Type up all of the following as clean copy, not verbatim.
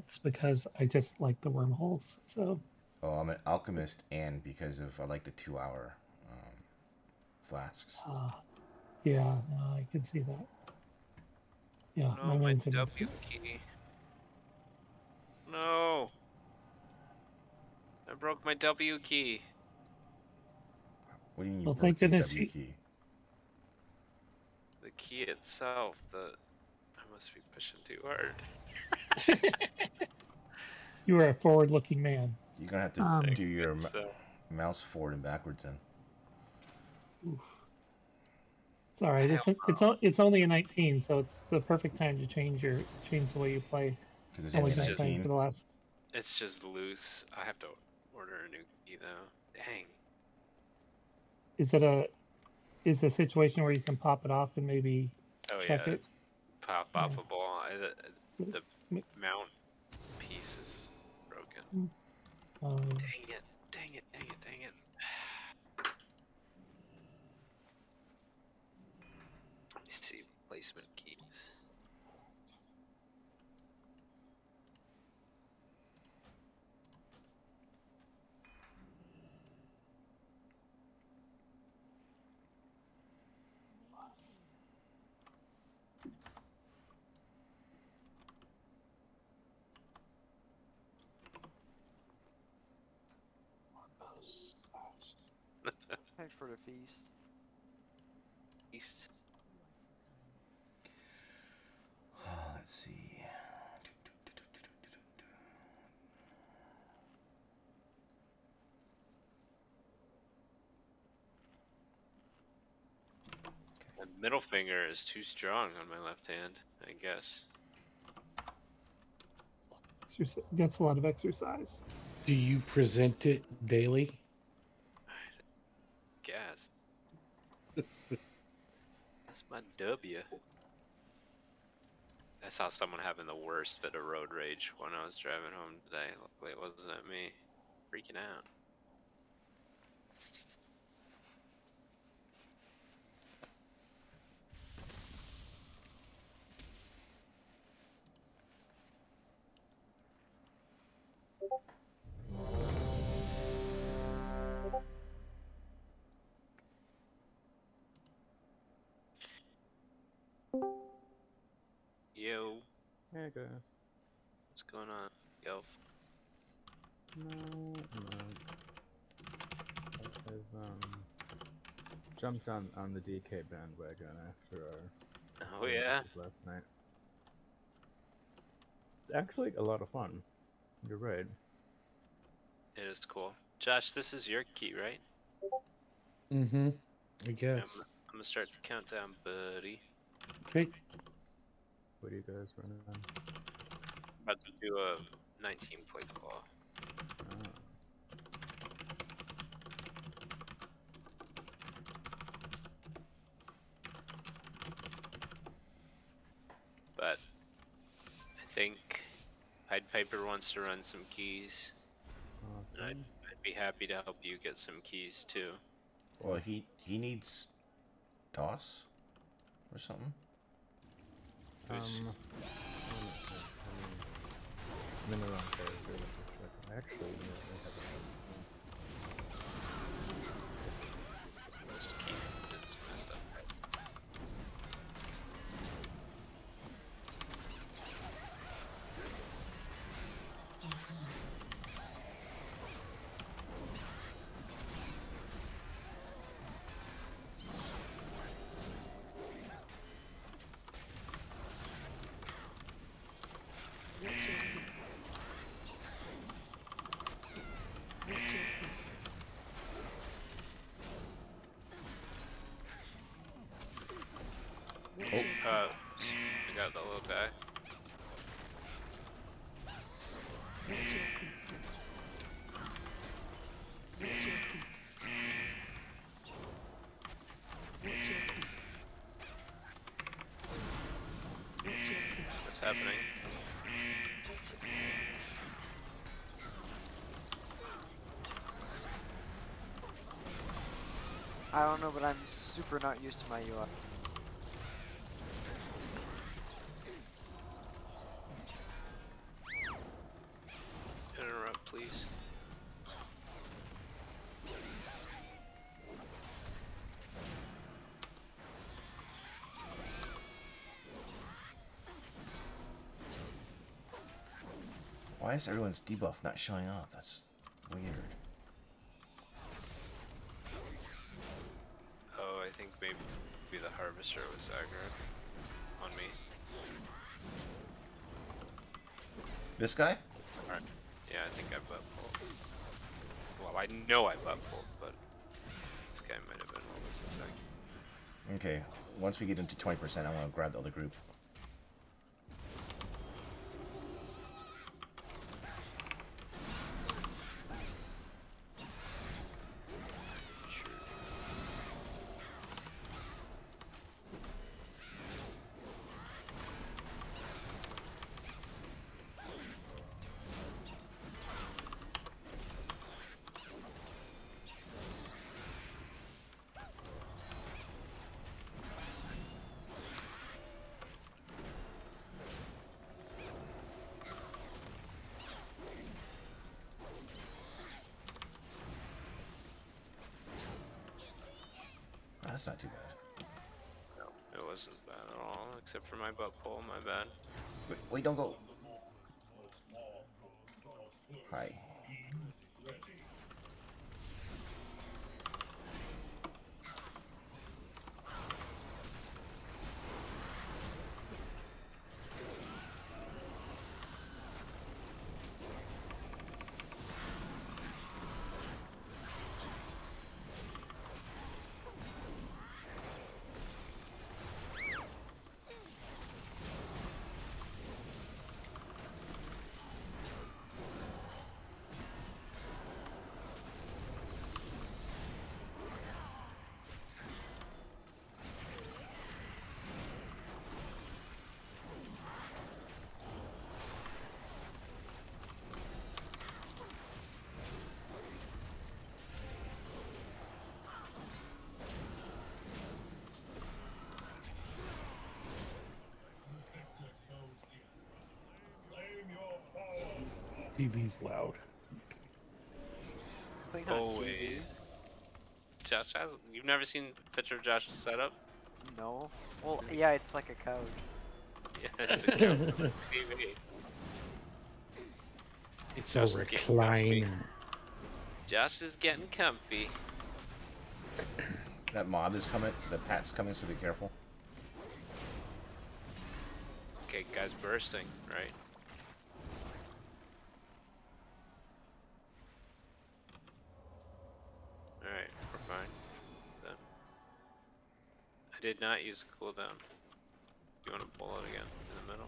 it's because I just like the wormholes. So, Oh, I'm an alchemist, and because of I like the 2 hour flasks. uh, yeah, no, I can see that. Yeah, No, my my mind's in. W key. No! I broke my W key. What do you mean you Well, broke thank the goodness W key? The key itself, I must be pushing too hard. you are a forward-looking man. You're gonna have to I do your guess so. mouse forward and backwards then. Oof. It's all right. Hell It's only a 19, so it's the perfect time to change the way you play. Because it's And only we've it's been just playing for 19. the last. it's just loose. I have to order a new key though. Dang. Is it a situation where you can pop it off and maybe Oh check yeah, it? it's pop Yeah. off a ball. So, The mount piece is broken. yeah. Dang it. Dang it. Dang it. Dang it. Let me see. Placement keys. Thanks for the feast. East. Let's see. My middle finger is too strong on my left hand, I guess. Gets a lot of exercise. Do you present it daily? Guess. That's my W. I saw someone having the worst bit of road rage when I was driving home today. Luckily, it wasn't at me. Freaking out. Yo, Hey guys. what's going on, Gelf? No. I've jumped on the DK bandwagon after our Oh yeah, experiences last night. It's actually a lot of fun. You're right. it is cool. Josh, this is your key, right? Mm-hmm. I I'm, guess. I'm gonna start the countdown, buddy. Okay. What are you guys running on? About to do a 19 plate claw. Ah. But I think Pied Piper wants to run some keys, and Awesome. I'd be happy to help you get some keys too. Well, he needs toss or something. Who's- I'm in the wrong character. Actually, I have This key is messed up. Oh, I got the little guy. What's happening? I don't know, but I'm super not used to my UI. keys. Why is everyone's debuff not showing up? That's weird. Oh, I think maybe the Harvester was aggro on me. This guy? Alright. Yeah, I think I butt pulled. Well, I know I butt pulled, but this guy might have been what was it like? Okay, once we get into 20%, I want to grab the other group. Sure. That's not too bad. No, it wasn't bad at all, except for my butt pull, my bad. Wait, don't go. Hi. TV's loud. Playing on a TV? Always. Josh has. You've never seen a picture of Josh's setup? No. Well, yeah, it's like a couch. Yeah, it's a good TV. It's a Josh is getting recline. Josh is getting comfy. That mob is coming. The pat's coming, so be careful. Okay, guy's bursting, right? Alright, we're fine. Then. I did not use a cooldown. You want to pull it again in the middle?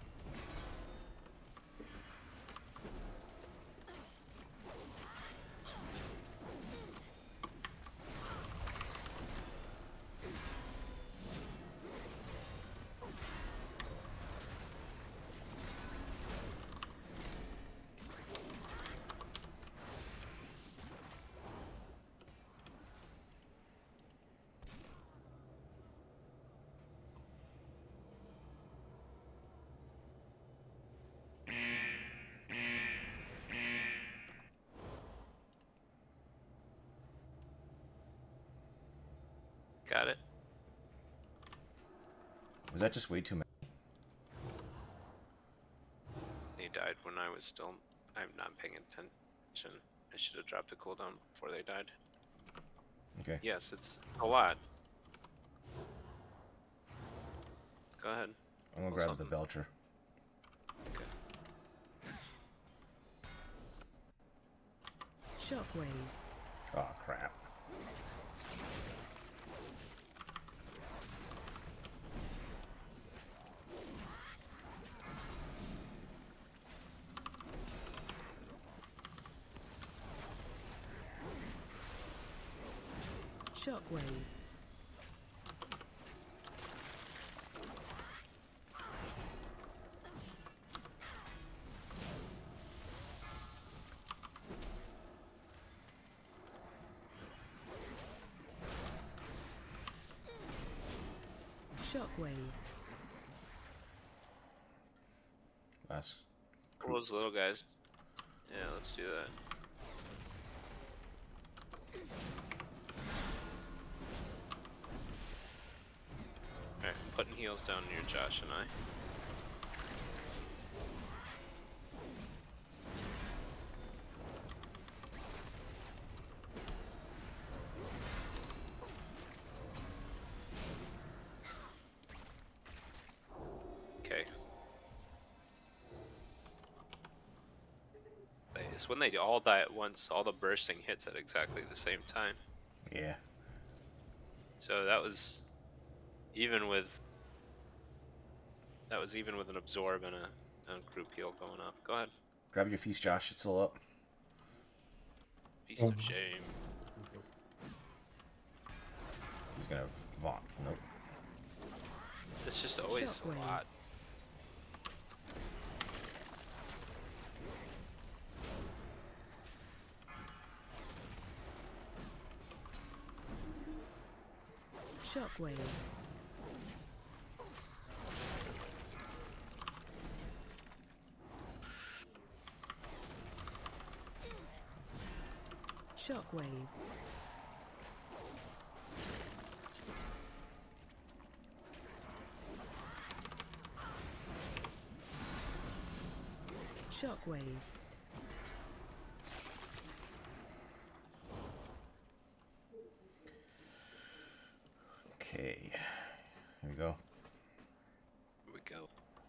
Got it. Was that just way too many? They died when I was still. I'm not paying attention. I should have dropped a cooldown before they died. Okay. Yes, it's a lot. Go ahead. I'm gonna Pull grab the something. Belcher. Okay. Shockwave. Oh crap. Shockwave. Shockwave. Last. Pull those little guys. Yeah, let's do that. Alright, putting heals down near Josh and I. Okay. It's when they all die at once, all the bursting hits at exactly the same time. Yeah. So that was even with an absorb and a group heal going up. Go ahead. Grab your feast, Josh. It's still up. Feast of shame. He's gonna vaunt. Nope. It's just always Shockwave. a lot. Shockwave. Shockwave. Shockwave. Okay. Here we go. Here we go.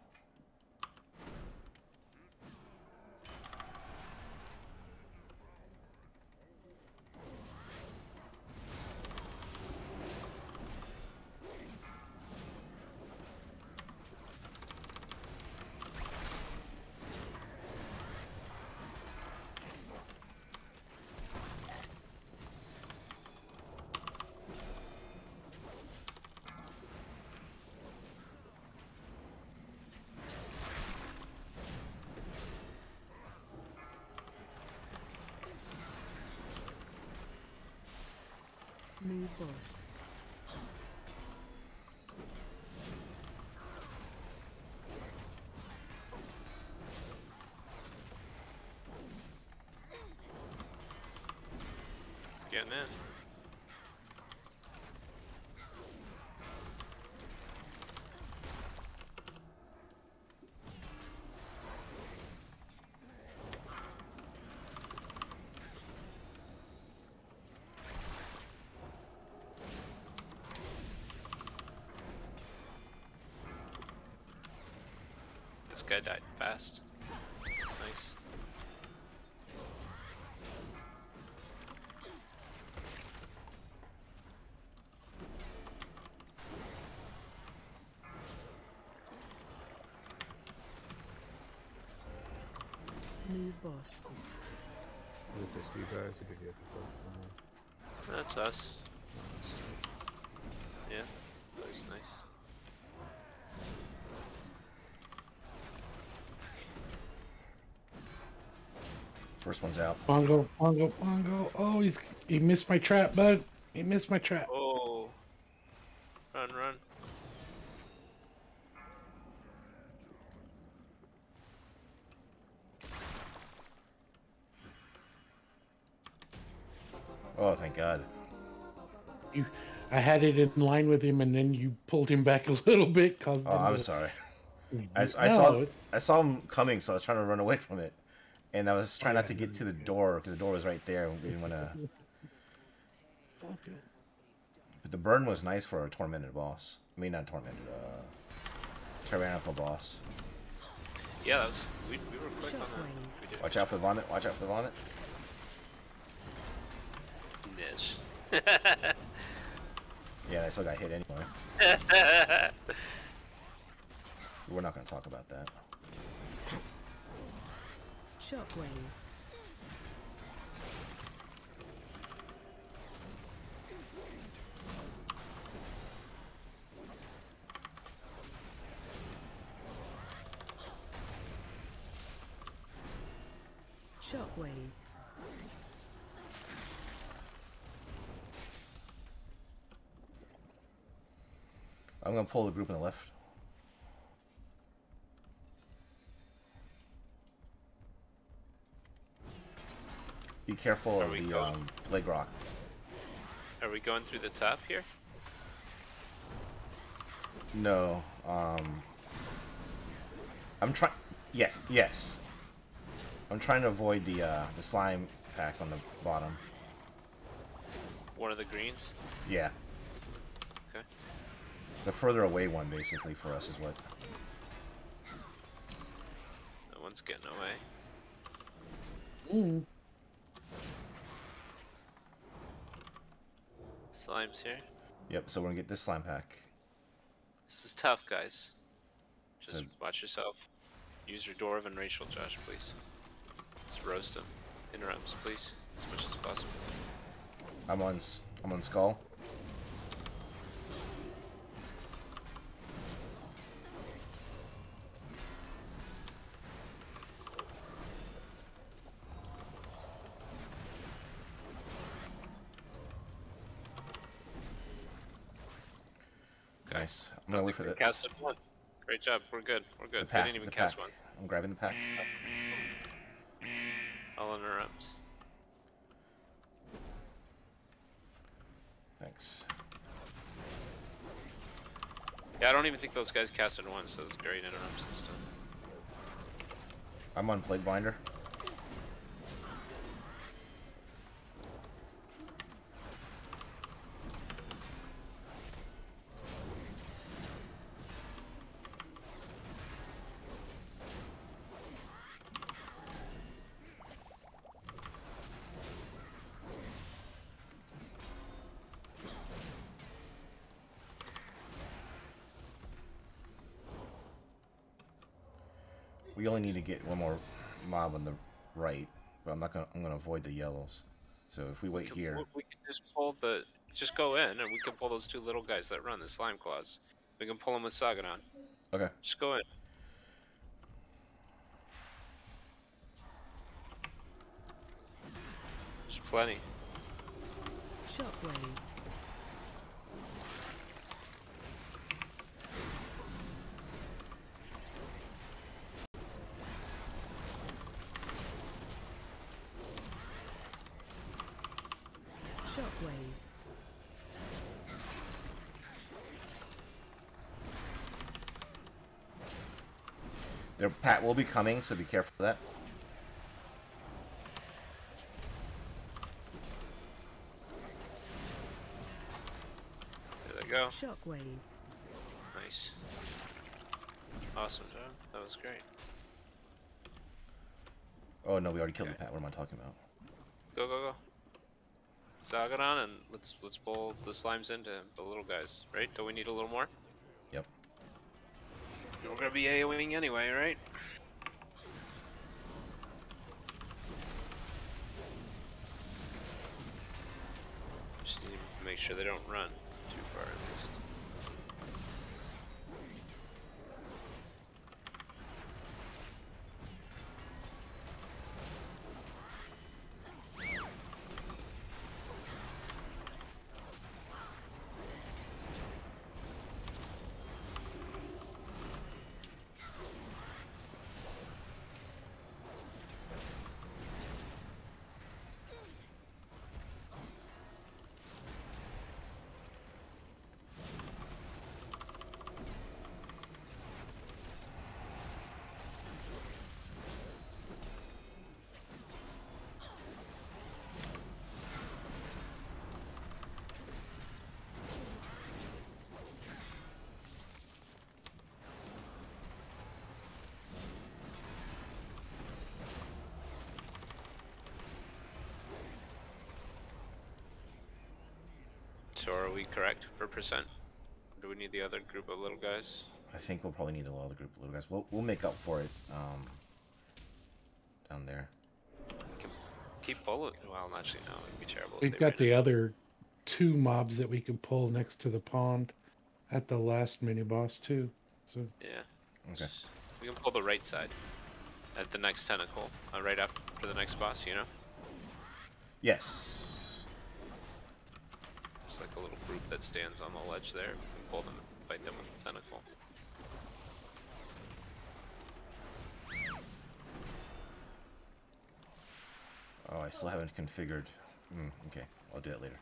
New boss. Getting in. This guy died fast. Nice. New boss. Is it just you guys, or did you have to play someone? That's us. Yeah, that was nice. First one's out. Pongo, Pongo, Pongo. Oh, he missed my trap, bud. He missed my trap. Oh. Run, run. Oh, thank God. I had it in line with him, and then you pulled him back a little bit. Caused Oh, him I'm to- sorry. No, I it's saw him coming, so I was trying to run away from it, and I was trying not to get to the door because the door was right there. We didn't want to. all good. But the burn was nice for a tormented boss. I mean, not tormented. Tyrannical boss. Yeah, that was. We were quick on that. We did. Watch out for the vomit. Watch out for the vomit. Niche. Yeah, I still got hit anyway. We're not going to talk about that. Shockwave. Shockwave. I'm going to pull the group on the left. Be careful Are of we the going? plague rock. Are we going through the top here? No. I'm trying. Yeah. Yes. I'm trying to avoid the slime pack on the bottom. One of the greens? Yeah. Okay. The further away one, basically, for us is what. No one's getting away. Mm. Slime's here. Yep. So we're gonna get this slime pack. This is tough, guys. Just So- watch yourself. Use your Dwarven racial, Josh, please. Let's roast him. Interrupts, please, as much as possible. I'm on skull. Nice. I'm gonna wait for the Cast it once. Great job. We're good. We're good. pack. They didn't even The cast pack. one. I'm grabbing the pack. I'll interrupt. Thanks. Yeah, I don't even think those guys casted once, so it's great interrupts and stuff. I'm on plague binder. We only need to get one more mob on the right, but I'm gonna avoid the yellows. So if we wait here, We can just pull the. Just go in, and we can pull those two little guys that run the slime claws. We can pull them with Saganon. okay. Just go in. There's plenty. Shockwave. Shockwave. Their pat will be coming, so be careful of that. There they go. Shockwave. Nice. Awesome job. That was great. Oh no, we already killed Okay. the pat. What am I talking about? Go, go, go. Saganon, and let's pull the slimes into the little guys, right? Do we need a little more? Yep. We're gonna be AoEing anyway, right? Just need to make sure they don't run too far at least. So are we correct for percent? Do we need the other group of little guys? I think we'll probably need a lot of the group of little guys. We'll make up for it down there. Keep bullet. Well, actually, no. It'd be terrible. if We've they got ran the other two mobs that we could pull next to the pond at the last mini boss too. So Yeah. Okay. We can pull the right side at the next tentacle, right up for the next boss. You know, Yes. it's like a little group that stands on the ledge there. We can pull them and fight them with the tentacle. Oh, I still haven't configured. Okay, I'll do it later.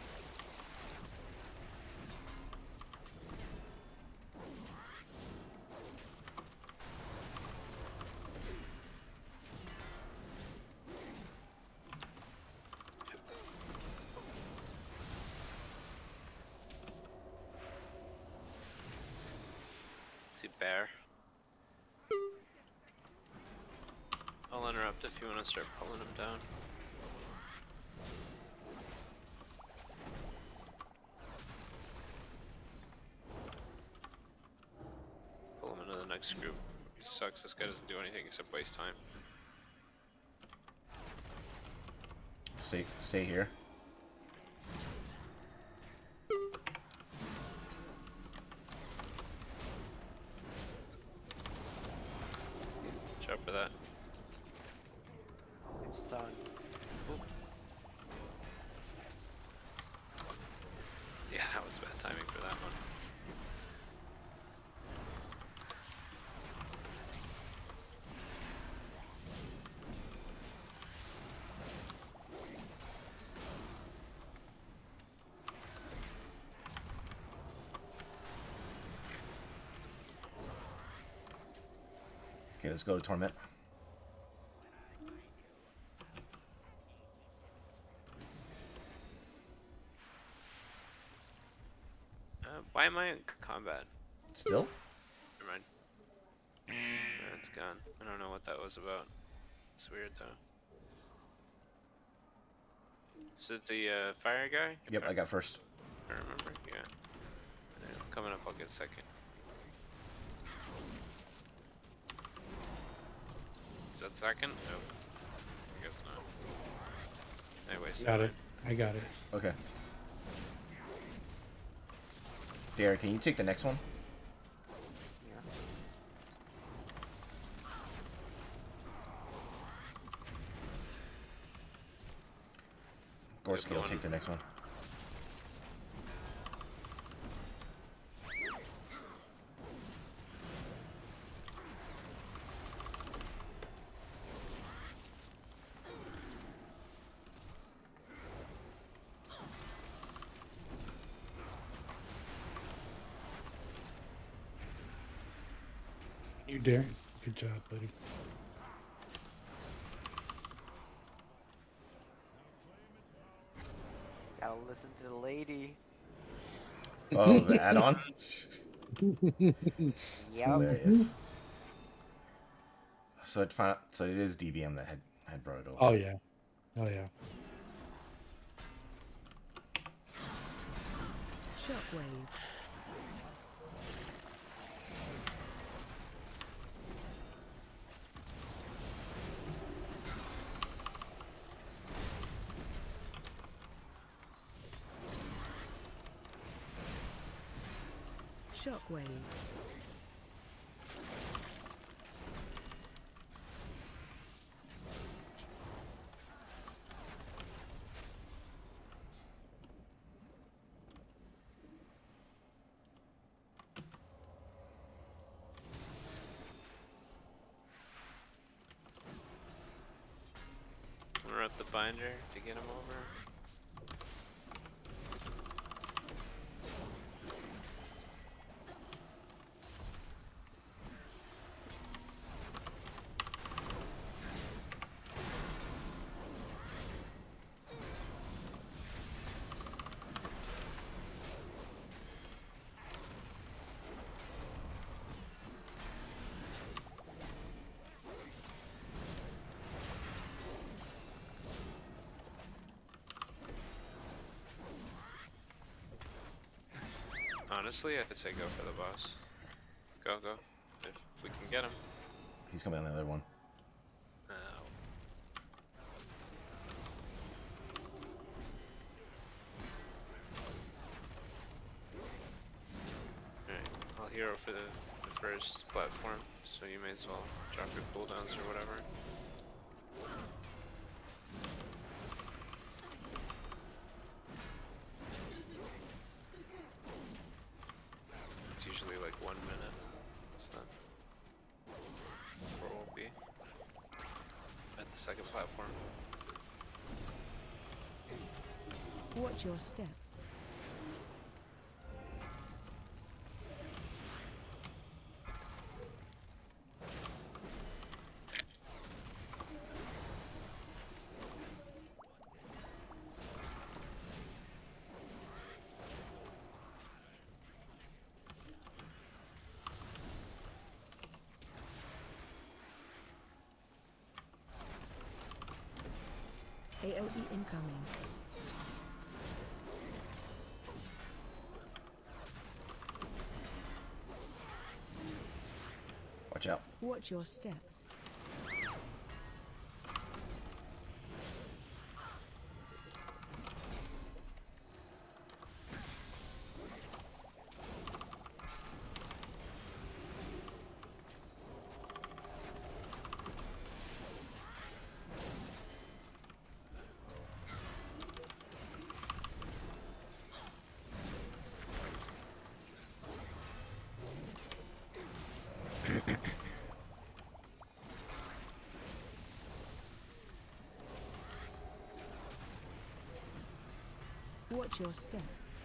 See bear. I'll interrupt if you want to start pulling him down. Pull him into the next group. He sucks, this guy doesn't do anything except waste time. Stay here. Watch out for that. I'm stunned. Yeah, that was bad timing for that one. Okay, let's go to Torment. Why am I in combat? Still? Never mind. It's gone. I don't know what that was about. It's weird though. Is it the fire guy? Yep, I got first. I remember, yeah. Coming up, I'll get second. Is that second? No. I guess not. Anyways. Got it. I got it. Okay. Derek, can you take the next one? Yeah. Gorski will one. take the next one. You dare. Good job, buddy. Gotta listen to the lady. Oh, the add-on? It's Yep. hilarious. So it is DBM that had brought it over. Oh yeah. Oh yeah. Shockwave. Shockwave. We're at the binder to get him over. Honestly, I'd say go for the boss. Go, go. If we can get him. He's coming on the other one. Alright, I'll hero for the first platform, so you may as well drop your cooldowns or whatever. It's usually like 1 minute. It's not. Or it won't be. At the second platform. Watch your step. AOE incoming. Watch out. Watch your step. Watch your step.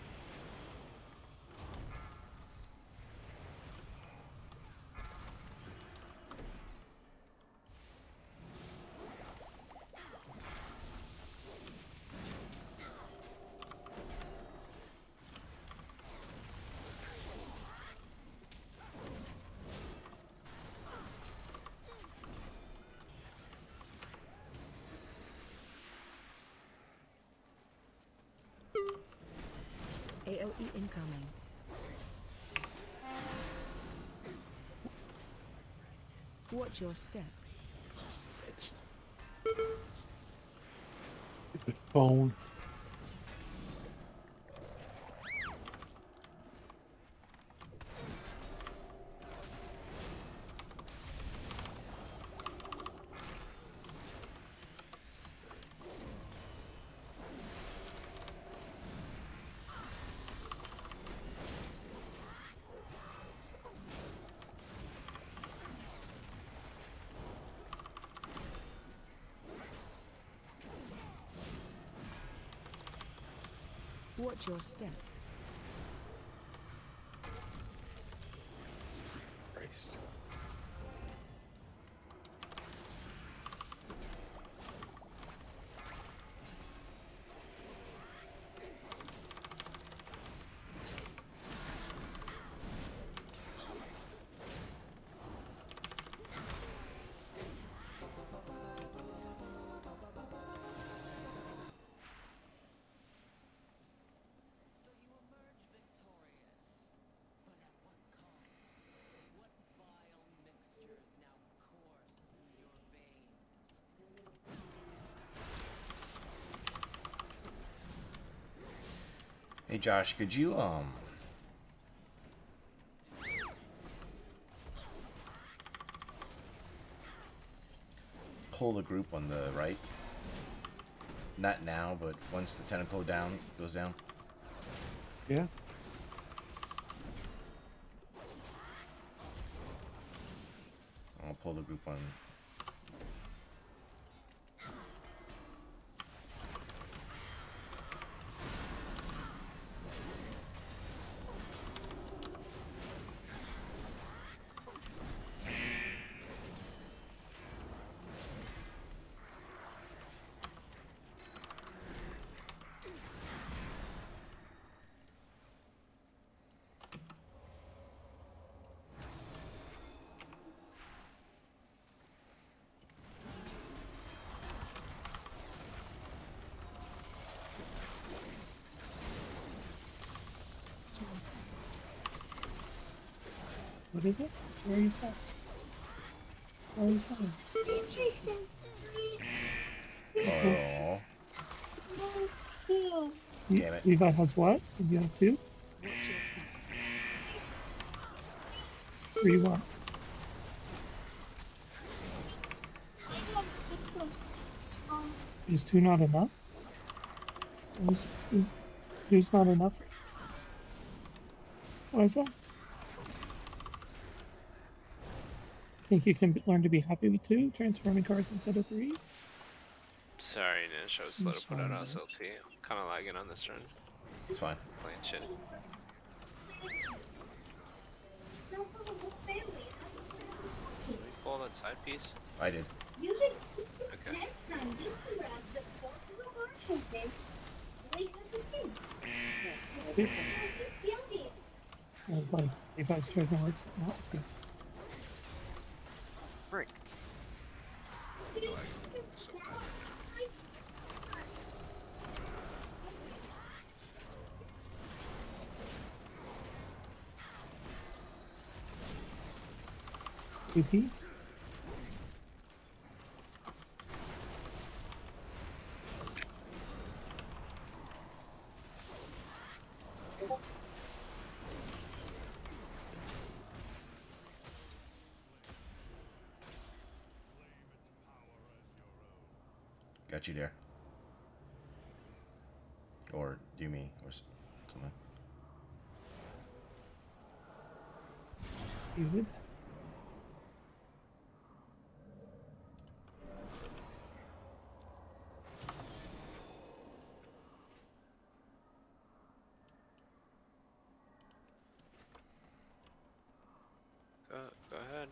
AOE incoming. Watch your step. It's stupid phone. Watch your step. Christ. Hey Josh, could you pull the group on the right? Not now, but once the tentacle goes down. Yeah. I'll pull the group on. What is it? Where are you at? Where are you at? Oh, damn it. Levi has what? You have two? 3 what? Is 2 not enough? Is 2's not enough? Why is that? Think you can learn to be happy with 2, transforming cards instead of 3? Sorry, Nish, I was slow to put out That's fine. SLT. Kinda lagging on this turn. It's fine. Playing shit. Did we pull that side piece? I did. Okay. It's like defense tracking works. No, okay. Frick. So, PP. Got you there. Or do me or something. Muted. go ahead.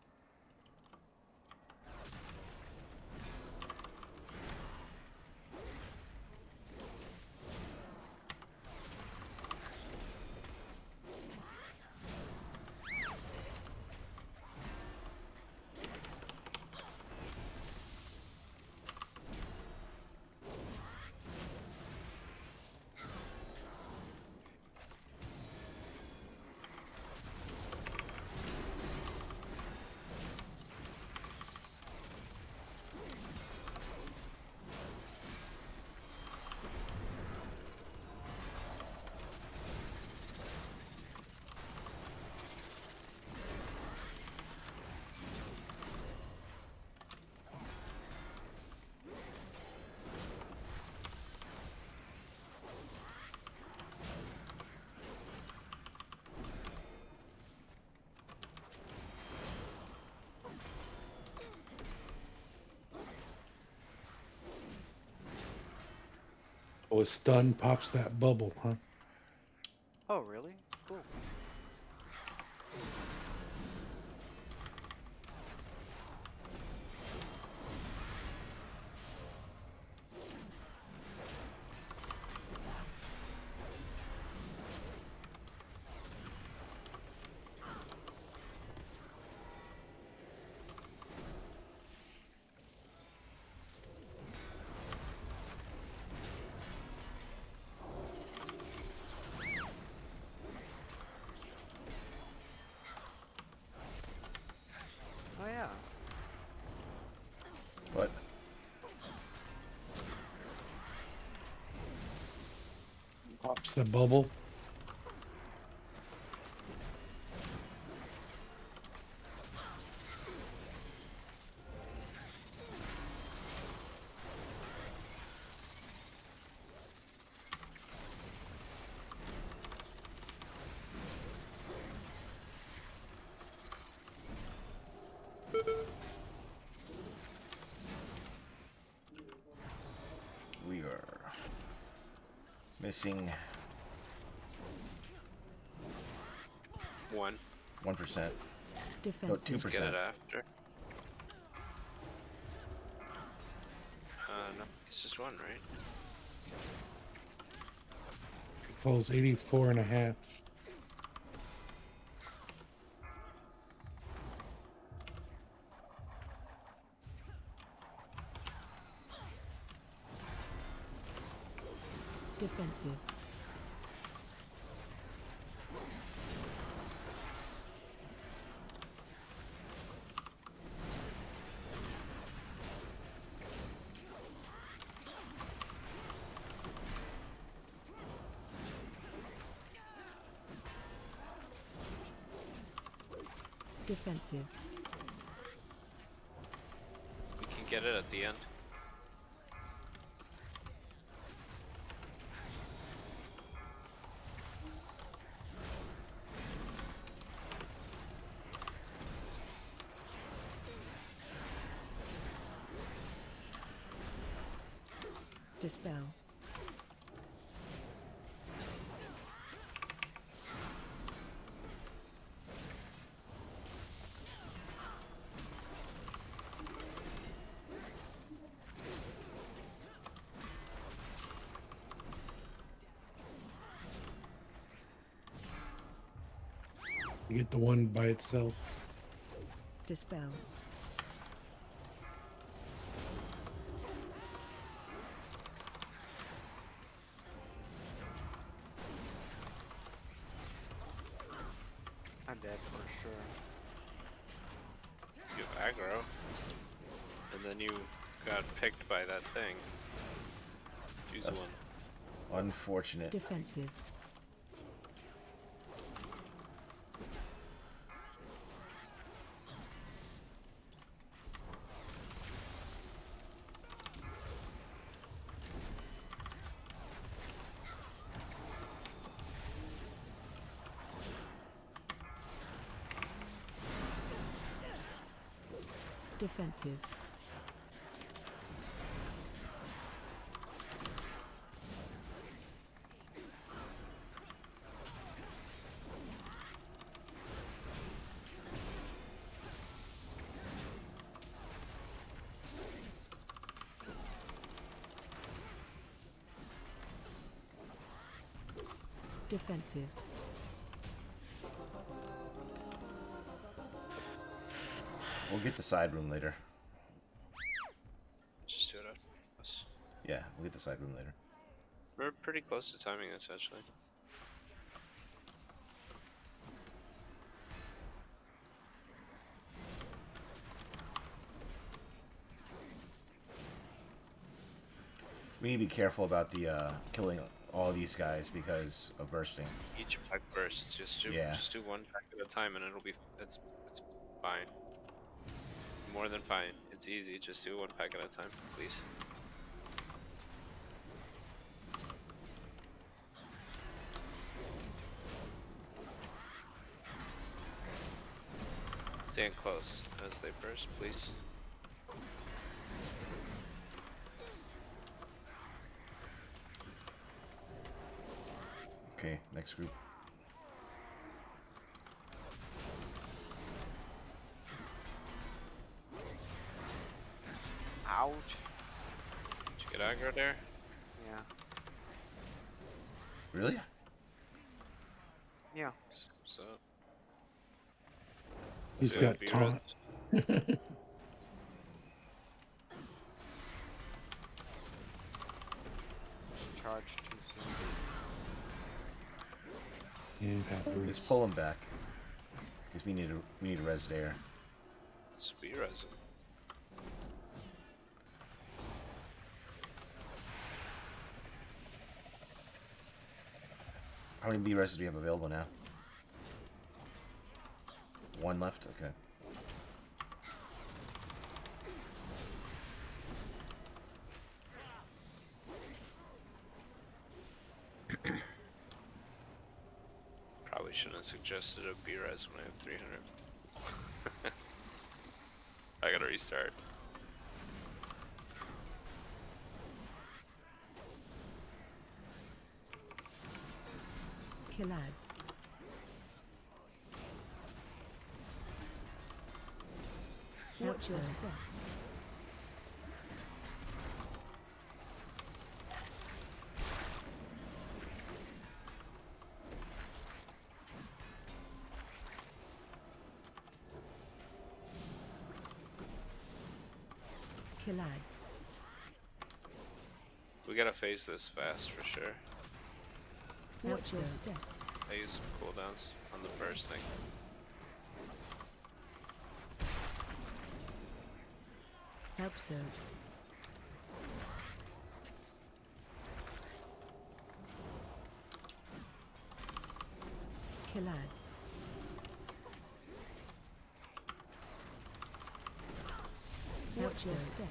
Oh, a stun pops that bubble, huh? Oh, really? Cool. Oh yeah. What? Pops the bubble. We are missing One. 1%. No, Defensive. 2%. Get it after. No, it's just one, right? Falls 84 and a half. Defensive. Defensive. We can get it at the end. Dispel. You get the one by itself. Dispel. I'm dead for sure. You have aggro, and then you got picked by that thing. Choose That's- one. Unfortunate. Defensive. Defensive. Defensive. We'll get the side room later. Just do it after this. Yeah, we'll get the side room later. We're pretty close to timing this actually. We need to be careful about the killing all these guys because of bursting. Each pack bursts. Just do one pack at a time, and it'll be it's fine. More than fine. It's easy. Just do one pack at a time, please. Stand close as they burst, please. Okay, next group. Ouch. Did you get aggro there? Yeah. Really? Yeah. So He's so got be taunt. Charge too soon. Yeah, that Let's pull him back. Because we need a res there. speed resin. How many B reses do we have available now? One left? Okay. Probably shouldn't have suggested a B-res when I have 300. I gotta restart. Killads. Watch your step. Killads. We gotta face this fast for sure. Watch your step. I use some cooldowns on the first thing. Help so. Killads. Watch your step.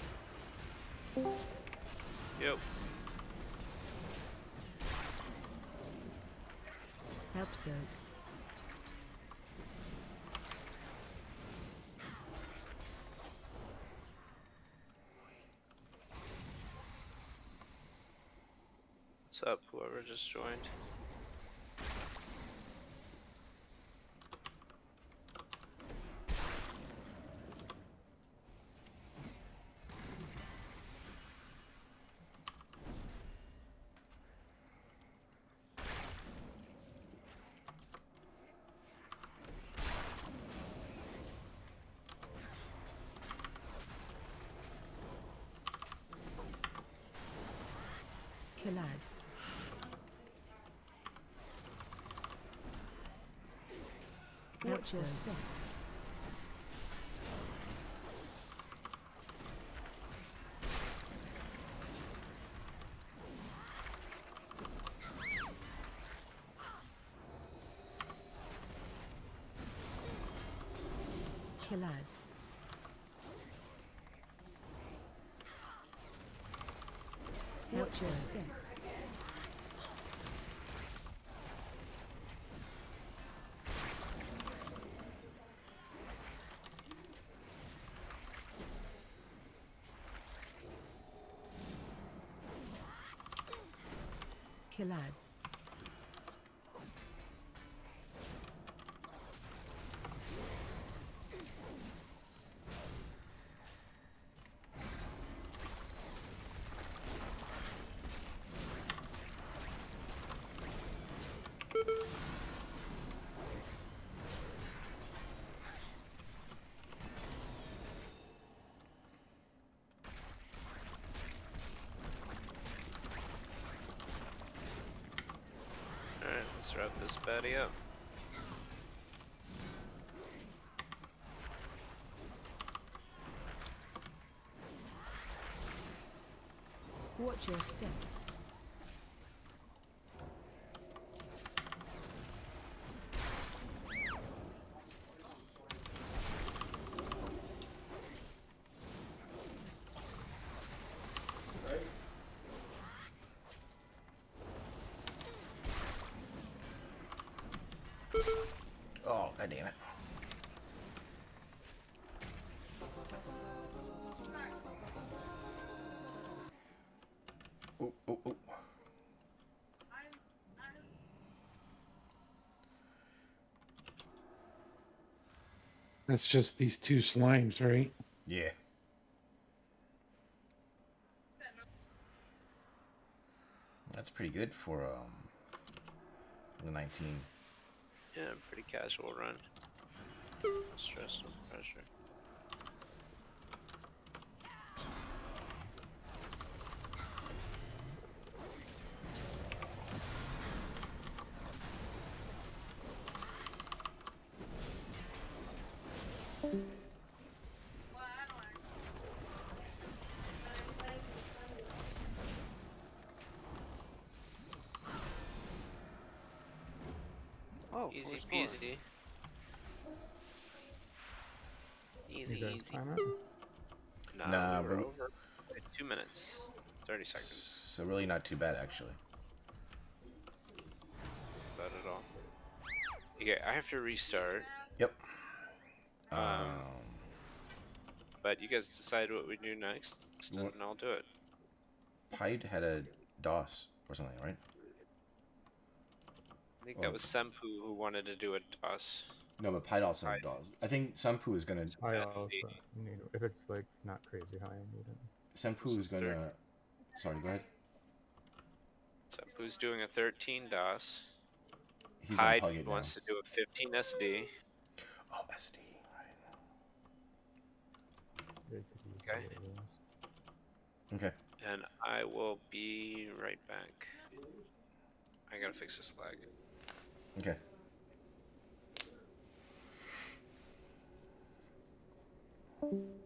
Yep. Help so. What's up, whoever just joined? Collides. Watch your step. Collides. Watch your step. Collides. Alright, let's wrap this baddie up. Watch your step. Oh, god damn it. Ooh, ooh, ooh. That's just these two slimes, right? Yeah. That's pretty good for the 19. Yeah, pretty casual run. No stress, no pressure. Oh, Easy full score. peasy. Easy, You guys easy. time it? Nah, we were but- over by 2 minutes. 30 seconds. So really not too bad, actually. About it all. Okay, I have to restart. Yep. But you guys decide what we do next, and I'll do it. Pied had a DOS or something, right? I think that was Sempu who wanted to do a DOS. No, but Pied also had DOS. I think Sempu is gonna. I Yeah, also need if it's like not crazy high, I need it. Sempu is gonna. Sorry, go ahead. Sempu's doing a 13 DOS. He's gonna Hyde plug it down. wants to do a 15 SD. Oh, SD. Right. They could use Okay. the others. Okay. And I will be right back. I gotta fix this lag. Okay.